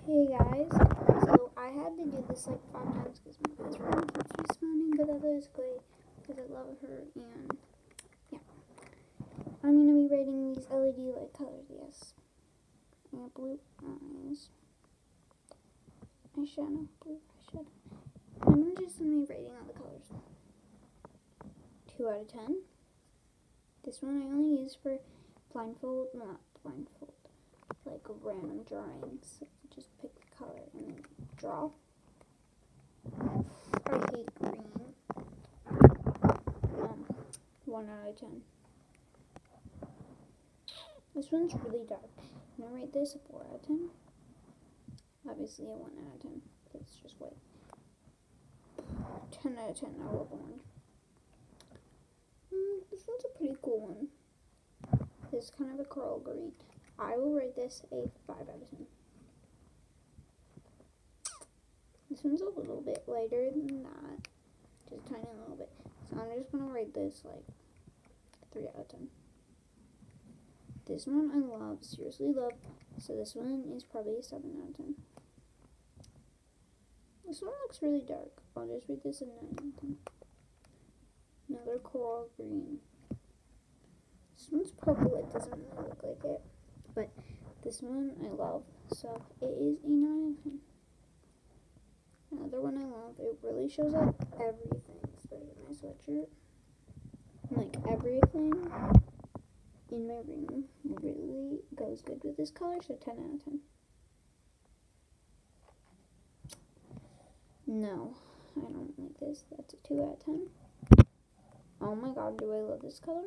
Hey guys, so I had to do this like 5 times because my best friend keeps responding, but that is great because I love her, and yeah. I'm going to be rating these LED light colors, yes. And blue eyes, eyeshadow, blue eyeshadow. I'm just going to be rating all the colors. 2 out of 10. This one I only use for blindfold, well, not blindfold, like random drawings. So just pick the color and then draw. I hate green. 1 out of 10. This one's really dark. I'm gonna rate this a 4 out of 10. Obviously a 1 out of 10. It's just white. 10 out of 10. I love orange. This one's a pretty cool one. This is kind of a coral green. I will rate this a 5 out of 10. This one's a little bit lighter than that. Just a tiny little bit. So I'm just going to rate this like 3 out of 10. This one I love, seriously love. So this one is probably a 7 out of 10. This one looks really dark. I'll just rate this a 9 out of 10. Another coral green. This one's purple. It doesn't really look like it. But this one I love. So it is a 9 out of 10. Another one I love. It really shows up everything. Especially my sweatshirt. Like everything in my room really goes good with this color. So 10 out of 10. No, I don't like this. That's a 2 out of 10. Oh my god, do I love this color?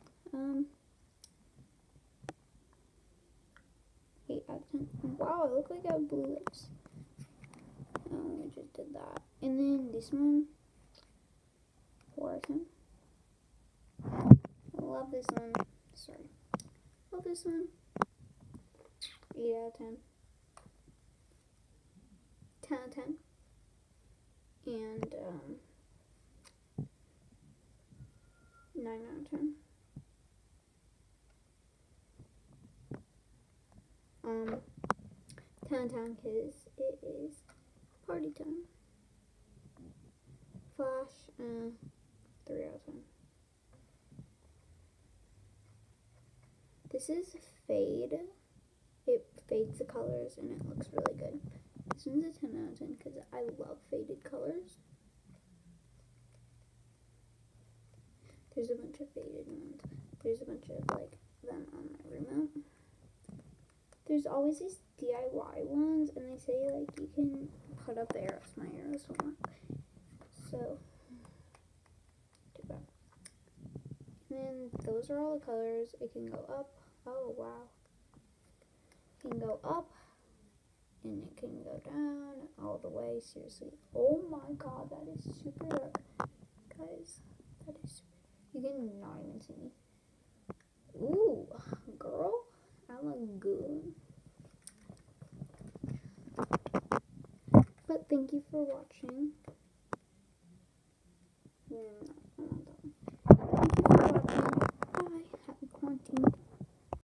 8 out of 10. Wow, I look like I have blue lips. Oh, we just did that. And then this one, 4 out of 10. I love this one. Sorry. Love this one. 8 out of 10. 10 out of 10. And 9 out of 10. 10 out of 10 because it is party time. Flash, 3 out of 10. This is fade. It fades the colors and it looks really good. This one's a 10 out of 10 because I love faded colors. There's a bunch of faded ones. There's a bunch of like them on my remote. There's always these DIY ones, and they say like you can put up the arrows. My arrows don't work, so too bad. And then those are all the colors. It can go up. Oh wow! It can go up, and it can go down all the way. Seriously. Oh my god, that is super dark, guys. That is super. You can not even see me. Ooh, girl, I look good. But thank you for watching.